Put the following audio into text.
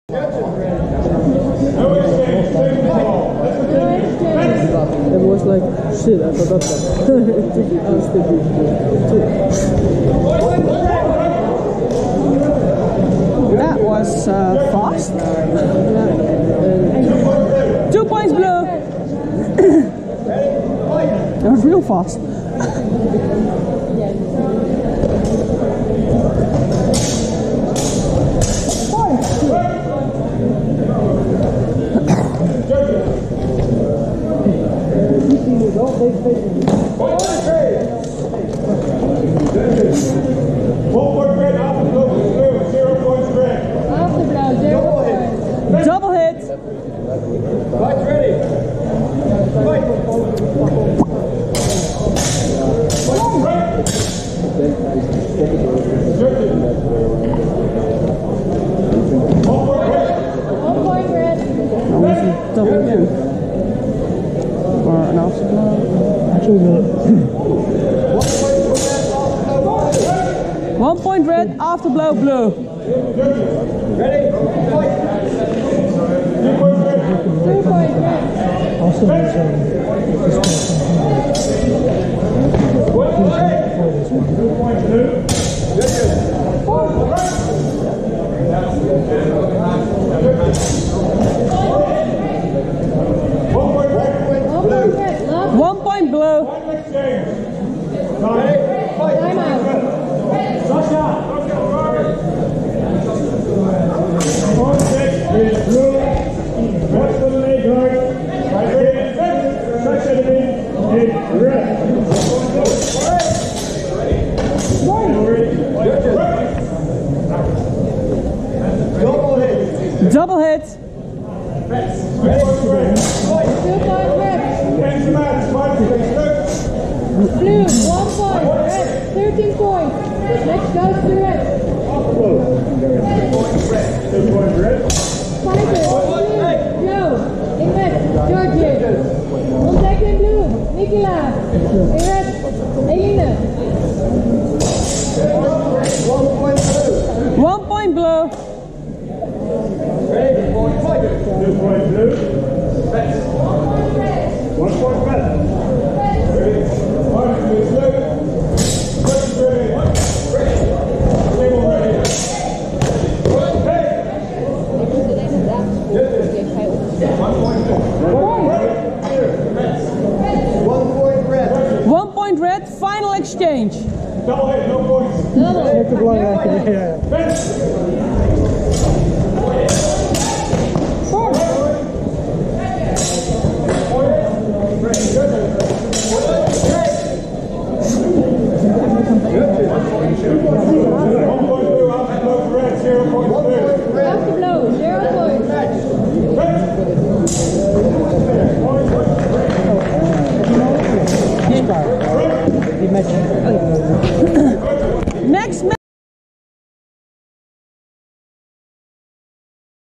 It was like, shit, I forgot that. It took us to be That was fast. Yeah. 2 points blue. That was real fast. Double hit. Fight ready. Fight. Double again. Or an afterblow. Actually, no. 1 point red, afterblow blue. Ready? Fight. 2 points red. Also, there's One point blue. Time out. Double hit. 2 points red. Blue, 1 point. Red, 13 points. Next goes to red. Fighter, blue, Joe. In red, Georgie. Contact in blue, Nicola. In red, Elina. 1 point blue. Ready? Fight. 2 points blue. 1 point red. One point red, final exchange. Double hit, no points. Double. Yeah.